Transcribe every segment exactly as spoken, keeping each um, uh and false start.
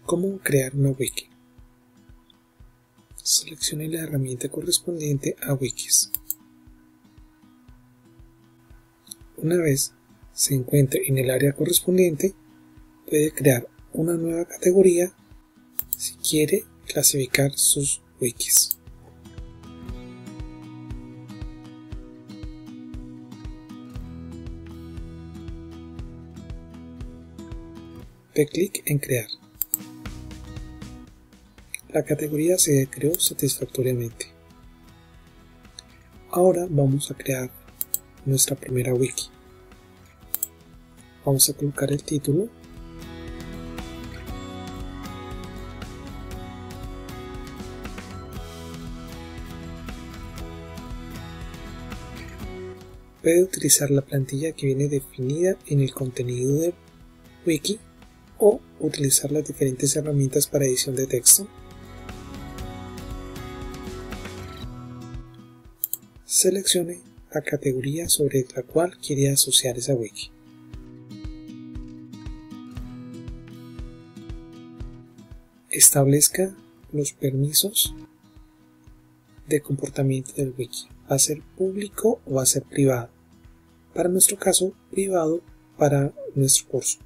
¿Cómo crear una wiki? Seleccione la herramienta correspondiente a wikis. Una vez se encuentre en el área correspondiente, puede crear una nueva categoría si quiere clasificar sus wikis. Dé clic en crear. La categoría se creó satisfactoriamente. Ahora vamos a crear nuestra primera wiki. Vamos a colocar el título. Puede utilizar la plantilla que viene definida en el contenido del wiki o utilizar las diferentes herramientas para edición de texto. Seleccione la categoría sobre la cual quiere asociar esa wiki. Establezca los permisos de comportamiento del wiki. ¿Va a ser público o va a ser privado? Para nuestro caso, privado para nuestro curso.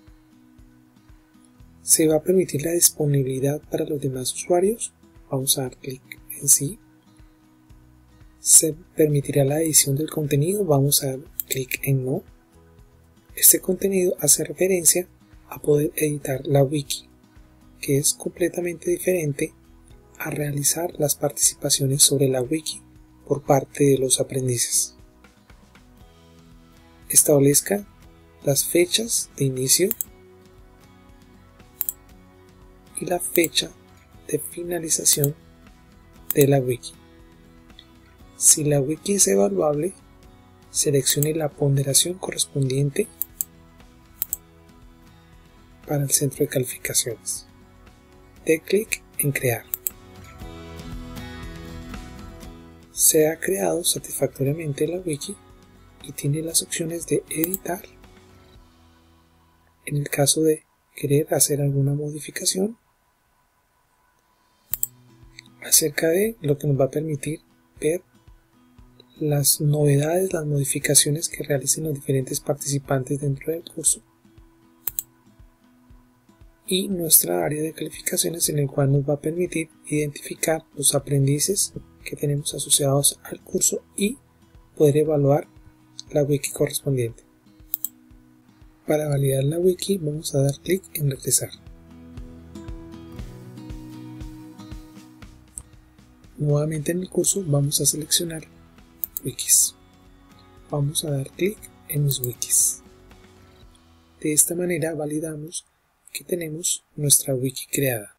¿Se va a permitir la disponibilidad para los demás usuarios? Vamos a dar clic en sí. ¿Se permitirá la edición del contenido? Vamos a dar clic en no. Este contenido hace referencia a poder editar la wiki, que es completamente diferente a realizar las participaciones sobre la wiki por parte de los aprendices. Establezca las fechas de inicio y la fecha de finalización de la wiki. Si la wiki es evaluable, seleccione la ponderación correspondiente para el centro de calificaciones. Dé clic en crear. Se ha creado satisfactoriamente la wiki y tiene las opciones de editar. En el caso de querer hacer alguna modificación acerca de lo que nos va a permitir ver las novedades, las modificaciones que realicen los diferentes participantes dentro del curso, y nuestra área de calificaciones, en el cual nos va a permitir identificar los aprendices que tenemos asociados al curso y poder evaluar la wiki correspondiente. Para validar la wiki vamos a dar clic en regresar. Nuevamente en el curso vamos a seleccionar wikis. Vamos a dar clic en mis wikis. De esta manera validamos que tenemos nuestra wiki creada.